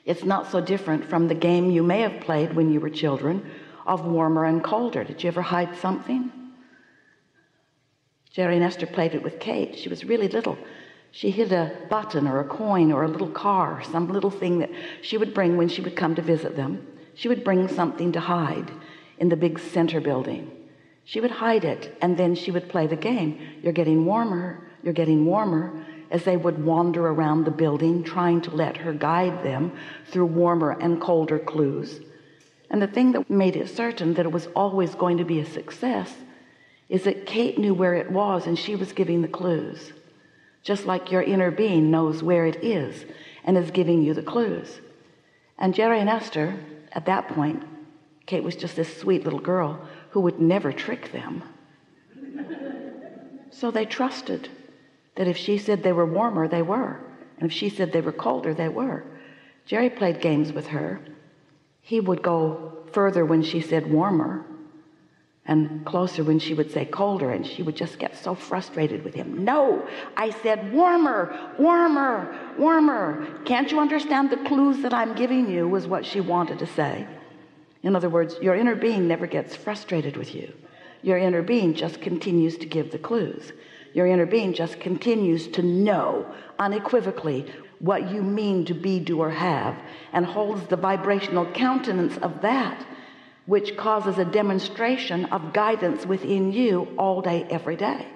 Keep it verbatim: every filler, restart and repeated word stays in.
It's not so different from the game you may have played when you were children of warmer and colder. Did you ever hide something? Jerry and Esther played it with Kate. She was really little. She hid a button or a coin or a little car, some little thing that she would bring when she would come to visit them. She would bring something to hide in the big center building. She would hide it, and then she would play the game. You're getting warmer, you're getting warmer, as they would wander around the building, trying to let her guide them through warmer and colder clues. And the thing that made it certain that it was always going to be a success is that Kate knew where it was, and she was giving the clues. Just like your inner being knows where it is and is giving you the clues. And Jerry and Esther, at that point, Kate was just this sweet little girl who would never trick them. So they trusted that if she said they were warmer, they were. And if she said they were colder, they were. Jerry played games with her. He would go further when she said warmer and closer when she would say colder, and she would just get so frustrated with him. No, I said warmer, warmer, warmer. Can't you understand the clues that I'm giving you, was what she wanted to say. In other words, your inner being never gets frustrated with you. Your inner being just continues to give the clues. Your inner being just continues to know unequivocally what you mean to be, do, or have, and holds the vibrational countenance of that, which causes a demonstration of guidance within you all day, every day.